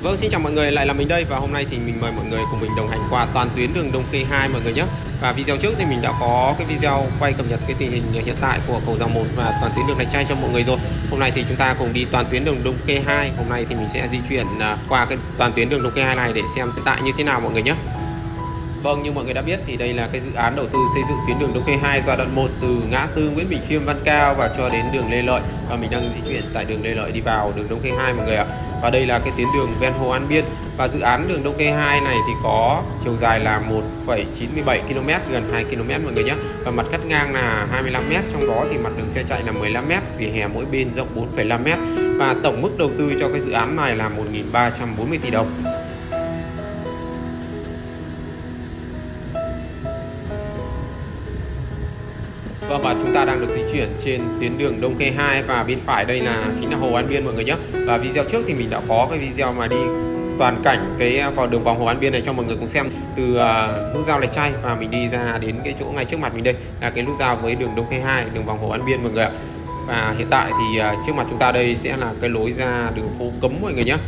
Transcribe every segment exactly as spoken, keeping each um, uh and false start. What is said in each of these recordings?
Vâng, xin chào mọi người, lại là mình đây và hôm nay thì mình mời mọi người cùng mình đồng hành qua toàn tuyến đường Đông Khê hai mọi người nhé. Và video trước thì mình đã có cái video quay cập nhật cái tình hình hiện tại của cầu Giàng một và toàn tuyến đường Lạch Tray cho mọi người rồi. Hôm nay thì chúng ta cùng đi toàn tuyến đường Đông Khê hai. Hôm nay thì mình sẽ di chuyển qua cái toàn tuyến đường Đông Khê hai này để xem hiện tại như thế nào mọi người nhé. Vâng, như mọi người đã biết thì đây là cái dự án đầu tư xây dựng tuyến đường Đông Khê hai giai đoạn một từ ngã tư Nguyễn Bỉnh Khiêm Văn Cao và cho đến đường Lê Lợi, và mình đang di chuyển tại đường Lê Lợi đi vào đường Đông Khê hai mọi người ạ. Và đây là cái tuyến đường ven Hồ An Biên, và dự án đường Đông Khê hai này thì có chiều dài là một phẩy chín mươi bảy ki lô mét, gần hai ki lô mét mọi người nhé. Và mặt cắt ngang là hai mươi lăm mét, trong đó thì mặt đường xe chạy là mười lăm mét, vỉa hè mỗi bên rộng bốn phẩy năm mét. Và tổng mức đầu tư cho cái dự án này là một nghìn ba trăm bốn mươi tỷ đồng. Vâng, và chúng ta đang được di chuyển trên tuyến đường Đông Khê hai, và bên phải đây là chính là Hồ An Biên mọi người nhé. Và video trước thì mình đã có cái video mà đi toàn cảnh cái vào đường vòng Hồ An Biên này cho mọi người cùng xem từ uh, nút giao Lạch Tray, và mình đi ra đến cái chỗ ngay trước mặt mình đây là cái nút giao với đường Đông Khê hai, đường vòng Hồ An Biên mọi người ạ. Và hiện tại thì uh, trước mặt chúng ta đây sẽ là cái lối ra đường phố Cấm mọi người nhé.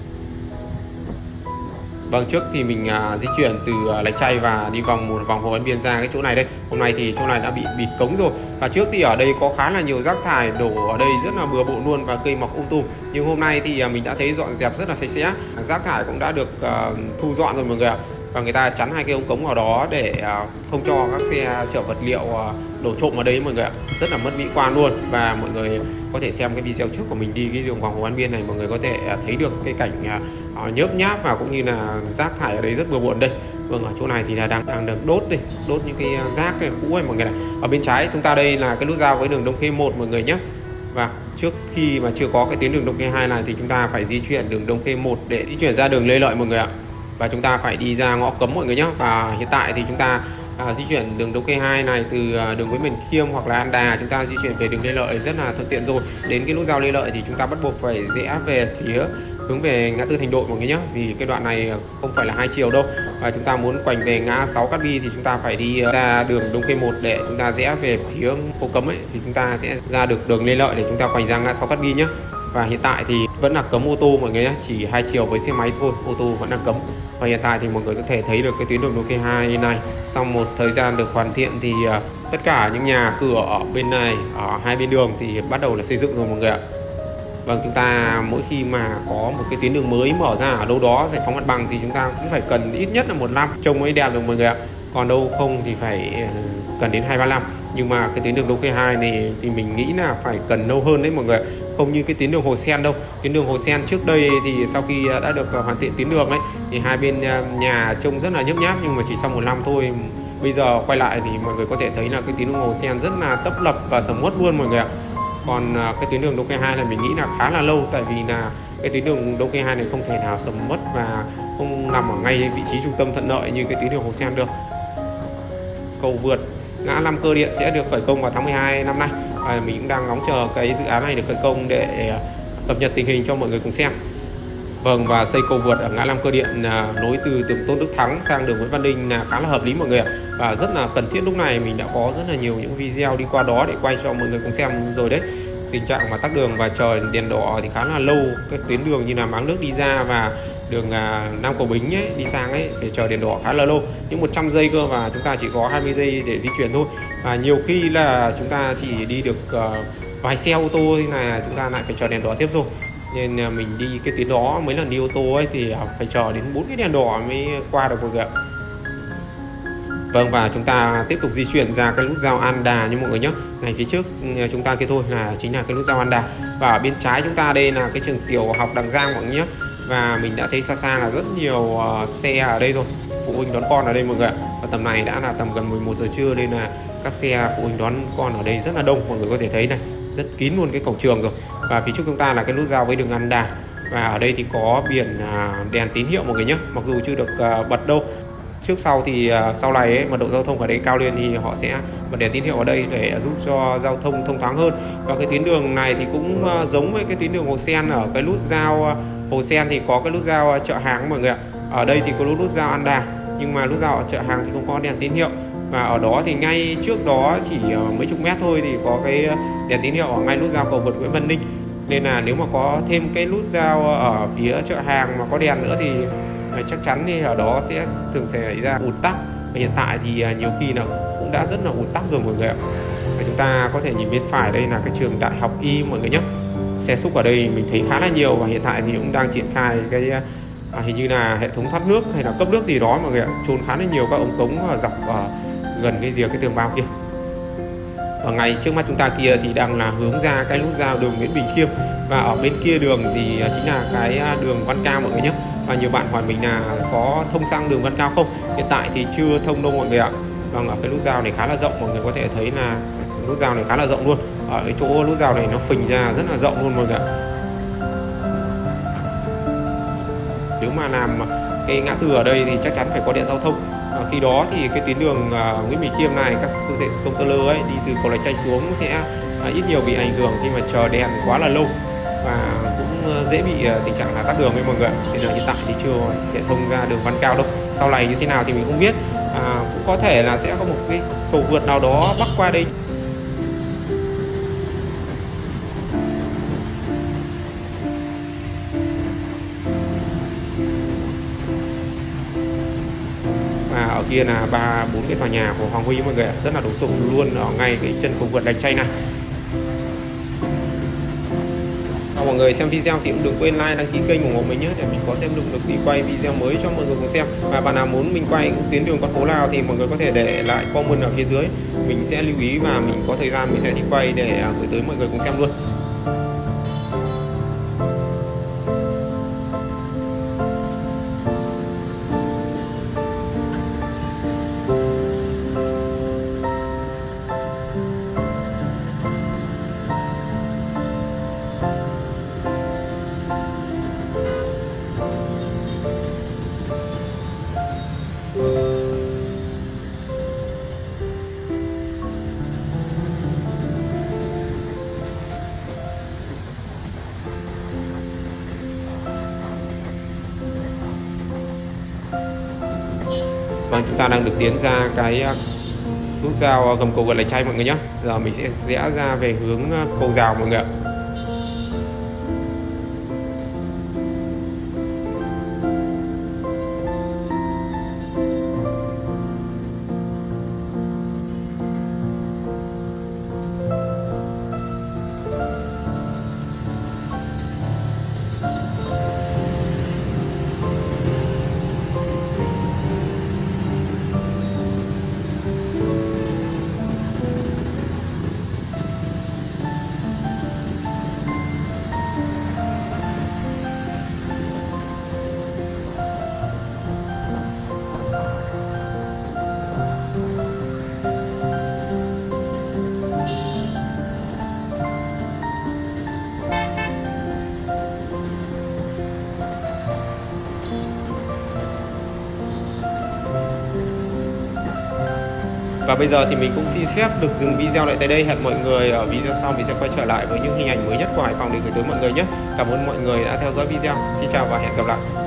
Vâng, trước thì mình uh, di chuyển từ uh, Lạch Tray và đi vòng một vòng Hồ An Biên ra cái chỗ này đây. Hôm nay thì chỗ này đã bị bịt cống rồi. Và trước thì ở đây có khá là nhiều rác thải đổ ở đây rất là bừa bộn luôn và cây mọc um tùm. Nhưng hôm nay thì uh, mình đã thấy dọn dẹp rất là sạch sẽ. Rác thải cũng đã được uh, thu dọn rồi mọi người ạ. Và người ta chắn hai cái ống cống ở đó để uh, không cho các xe chở vật liệu uh, đổ trộm ở đây mọi người ạ. Rất là mất mỹ quan luôn. Và mọi người có thể xem cái video trước của mình đi cái đường vòng Hồ An Biên này, mọi người có thể uh, thấy được cái cảnh uh, nhớp nháp và cũng như là rác thải ở đây rất bừa bộn đây. Vâng, ở chỗ này thì là đang đang được đốt đi, đốt những cái rác cái cũ ấy mọi người này. Ở bên trái chúng ta đây là cái nút giao với đường Đông Khê một mọi người nhé. Và trước khi mà chưa có cái tuyến đường Đông Khê hai này thì chúng ta phải di chuyển đường Đông Khê một để di chuyển ra đường Lê Lợi mọi người ạ. Và chúng ta phải đi ra ngõ Cấm mọi người nhé. Và hiện tại thì chúng ta à, di chuyển đường Đông Khê hai này từ à, đường Nguyễn Bỉnh Khiêm hoặc là An Đà, chúng ta di chuyển về đường Lê Lợi rất là thuận tiện rồi. Đến cái nút giao Lê Lợi thì chúng ta bắt buộc phải rẽ về phía hướng về ngã tư Thành Đội mọi người nhé, vì cái đoạn này không phải là hai chiều đâu. Và chúng ta muốn quành về ngã sáu Cát Bi thì chúng ta phải đi ra đường Đông Khê một để chúng ta rẽ về phía phố Cấm ấy, thì chúng ta sẽ ra được đường Lê Lợi để chúng ta quành ra ngã sáu Cát Bi nhé. Và hiện tại thì vẫn là cấm ô tô mọi người nhé, chỉ hai chiều với xe máy thôi, ô tô vẫn là cấm. Và hiện tại thì mọi người có thể thấy được cái tuyến đường Đông Khê hai này sau một thời gian được hoàn thiện thì uh, tất cả những nhà cửa ở bên này, ở hai bên đường thì bắt đầu là xây dựng rồi mọi người ạ. Vâng, chúng ta mỗi khi mà có một cái tuyến đường mới mở ra ở đâu đó giải phóng mặt bằng thì chúng ta cũng phải cần ít nhất là một năm trông mới đẹp được mọi người ạ. Còn đâu không thì phải cần đến hai ba năm. Nhưng mà cái tuyến đường Đông Khê hai này thì mình nghĩ là phải cần lâu hơn đấy mọi người. Không như cái tuyến đường Hồ Sen đâu. Tuyến đường Hồ Sen trước đây thì sau khi đã được hoàn thiện tuyến đường ấy thì hai bên nhà trông rất là nhấp nháp, nhưng mà chỉ sau một năm thôi. Bây giờ quay lại thì mọi người có thể thấy là cái tuyến đường Hồ Sen rất là tấp lập và sầm uất luôn mọi người ạ. Còn cái tuyến đường Đông Khê hai này mình nghĩ là khá là lâu, tại vì là cái tuyến đường Đông Khê hai này không thể nào sầm uất và không nằm ở ngay vị trí trung tâm thuận lợi như cái tuyến đường Hồ Sen được. Cầu vượt ngã năm Cơ Điện sẽ được khởi công vào tháng mười hai năm nay, và mình cũng đang ngóng chờ cái dự án này được khởi công để cập nhật tình hình cho mọi người cùng xem. Vâng, và xây cầu vượt ở ngã năm Cơ Điện nối từ đường Tôn Đức Thắng sang đường Nguyễn Văn Linh là khá là hợp lý mọi người ạ, và rất là cần thiết. Lúc này mình đã có rất là nhiều những video đi qua đó để quay cho mọi người cùng xem rồi đấy. Tình trạng mà tắc đường và chờ đèn đỏ thì khá là lâu. Các tuyến đường như là Máng Nước đi ra và đường Nam Cầu Bính ấy, đi sang ấy phải chờ đèn đỏ khá là lâu, những một trăm giây cơ, và chúng ta chỉ có hai mươi giây để di chuyển thôi. Và nhiều khi là chúng ta chỉ đi được uh, vài xe ô tô thì là chúng ta lại phải chờ đèn đỏ tiếp rồi. Nên mình đi cái tuyến đó mấy lần đi ô tô ấy thì phải chờ đến bốn cái đèn đỏ mới qua được mọi người ạ. Vâng, và chúng ta tiếp tục di chuyển ra cái nút giao An Đà như mọi người nhé. Này, phía trước chúng ta kia thôi là chính là cái nút giao An Đà, và ở bên trái chúng ta đây là cái trường tiểu học Đằng Giang mọi người nhé. Và mình đã thấy xa xa là rất nhiều uh, xe ở đây rồi, phụ huynh đón con ở đây mọi người ạ. Và tầm này đã là tầm gần mười một giờ trưa nên là các xe phụ huynh đón con ở đây rất là đông, mọi người có thể thấy này, rất kín luôn cái cổng trường rồi. Và phía trước chúng ta là cái nút giao với đường An Đà, và ở đây thì có biển uh, đèn tín hiệu mọi người nhé, mặc dù chưa được uh, bật đâu. Trước sau thì uh, sau này ấy, mật độ giao thông ở đây cao lên thì họ sẽ bật đèn tín hiệu ở đây để giúp cho giao thông thông thoáng hơn. Và cái tuyến đường này thì cũng uh, giống với cái tuyến đường Hồ Sen. Ở cái nút giao uh, Hồ Sen thì có cái nút giao uh, chợ hàng mọi người ạ. Ở đây thì có nút giao An Đà, nhưng mà nút giao ở chợ hàng thì không có đèn tín hiệu. Và ở đó thì ngay trước đó chỉ uh, mấy chục mét thôi thì có cái đèn tín hiệu ở ngay nút giao cầu vượt Nguyễn Văn Linh. Nên là nếu mà có thêm cái nút giao ở phía chợ hàng mà có đèn nữa thì chắc chắn thì ở đó sẽ thường xảy ra ùn tắc. Và hiện tại thì nhiều khi là cũng đã rất là ùn tắc rồi mọi người ạ. Và chúng ta có thể nhìn bên phải đây là cái trường Đại học Y mọi người nhé. Xe xúc ở đây mình thấy khá là nhiều, và hiện tại thì cũng đang triển khai cái à, hình như là hệ thống thoát nước hay là cấp nước gì đó mọi người ạ, chôn khá là nhiều các ống cống ở dọc ở gần cái rìa cái tường bao kia. Và ngay trước mắt chúng ta kia thì đang là hướng ra cái nút giao đường Nguyễn Bình Khiêm, và ở bên kia đường thì chính là cái đường Văn Cao mọi người nhé. Và nhiều bạn hỏi mình là có thông sang đường Văn Cao không? Hiện tại thì chưa thông đâu mọi người ạ. Vâng, ở cái nút giao này khá là rộng, mọi người có thể thấy là nút giao này khá là rộng luôn. Ở cái chỗ nút giao này nó phình ra rất là rộng luôn mọi người ạ. Nếu mà làm cái ngã tư ở đây thì chắc chắn phải có đèn giao thông. À, khi đó thì cái tuyến đường uh, Nguyễn Bình Khiêm này, các phương tiện container ấy đi từ cầu Lạch Tray xuống sẽ uh, ít nhiều bị ảnh hưởng khi mà chờ đèn quá là lâu, và cũng uh, dễ bị uh, tình trạng là tắc đường với mọi người. Nên là hiện tại thì chưa thể thông ra đường Văn Cao đâu. Sau này như thế nào thì mình không biết. À, cũng có thể là sẽ có một cái cầu vượt nào đó bắc qua đây. Và ở kia là ba bốn cái tòa nhà của Hoàng Huy mọi người, rất là đồ sộ luôn ở ngay cái chân cầu vượt Lạch Tray này. Và mọi người xem video thì cũng đừng quên like, đăng ký kênh ủng hộ mình nhé, để mình có thêm động lực đi quay video mới cho mọi người cùng xem. Và bạn nào muốn mình quay tuyến đường con phố nào thì mọi người có thể để lại comment ở phía dưới, mình sẽ lưu ý và mình có thời gian mình sẽ đi quay để gửi tới mọi người cùng xem luôn. Vâng, chúng ta đang được tiến ra cái nút giao gầm cầu vượt Lạch Tray mọi người nhé. Giờ mình sẽ rẽ ra về hướng cầu Rào mọi người ạ. Và bây giờ thì mình cũng xin phép được dừng video lại tại đây. Hẹn mọi người ở video sau mình sẽ quay trở lại với những hình ảnh mới nhất của Hải Phòng để gửi tới mọi người nhé. Cảm ơn mọi người đã theo dõi video. Xin chào và hẹn gặp lại.